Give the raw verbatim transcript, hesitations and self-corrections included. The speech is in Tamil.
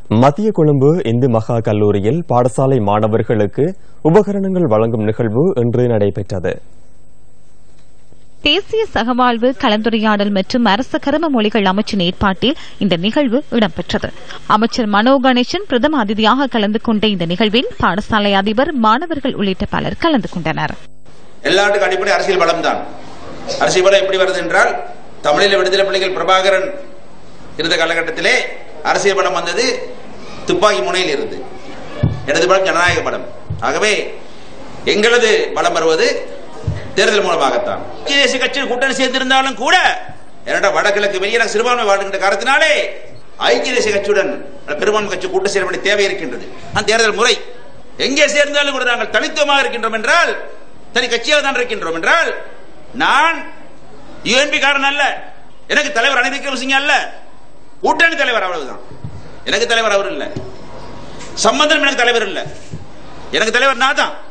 மத்திய கொழும்பு இந்து மகா கல்லூரியில் பாடசாலை மாணவர்களுக்கு உபகரணங்கள் வழங்கும் நிகழ்வு இன்று நடைபெற்றது. தேசிய சகவாழ்வு கலந்துரையாடல் மற்றும் அரச கரும மொழிகள் அமைச்சின் ஏற்பாட்டில் இந்த நிகழ்வு இடம்பெற்றது. அமைச்சர் மனோ கணேசன் பிரதம அதிதியாக கலந்து கொண்ட இந்த நிகழ்வில் பாடசாலை அதிபர், மாணவர்கள் உள்ளிட்ட பலர் கலந்து கொண்டனர். எல்லாத்துக்கும் அடிப்படை அரசியல் பலம் தான். அரசியல் பலம் எப்படி வருது என்றால், தமிழீழ விடுதலை புலிகள் பிரபாகரன் இருந்த காலகட்டத்திலே அரசியல் பலம் வந்தது துப்பாக்கி முனையில் இருந்து. இடது பலம் ஜனநாயக பலம். ஆகவே எங்களது பலம் வருவது தேர்தல் மூலமாகத்தான். தேசிய கட்சியில் கூட்டணி சேர்ந்திருந்தாலும் கூட என்னோட வடகிழக்கு வெளியே சிறுபான்மை வாழ்கின்ற காரணத்தினாலே ஐக்கிய தேசிய கட்சியுடன் பெரும்பான்மை கட்சி கூட்ட சேர வேண்டிய தேவை இருக்கின்றது. அந்த தேர்தல் முறை எங்கே சேர்ந்தாலும் கூட நாங்கள் தனித்துவமாக இருக்கின்றோம் என்றால், தனி கட்சியாக தான் இருக்கின்றோம் என்றால், நான் யூஎன்பி காரன் அல்ல, எனக்கு தலைவர் ரணில் விக்ரமசிங்கே அல்ல, கூட்டணி தலைவர் அவ்வளவுதான். எனக்கு தலைவர் அவர் இல்ல, சம்பந்தம் எனக்கு தலைவர் இல்ல, எனக்கு தலைவர் நான் தான்.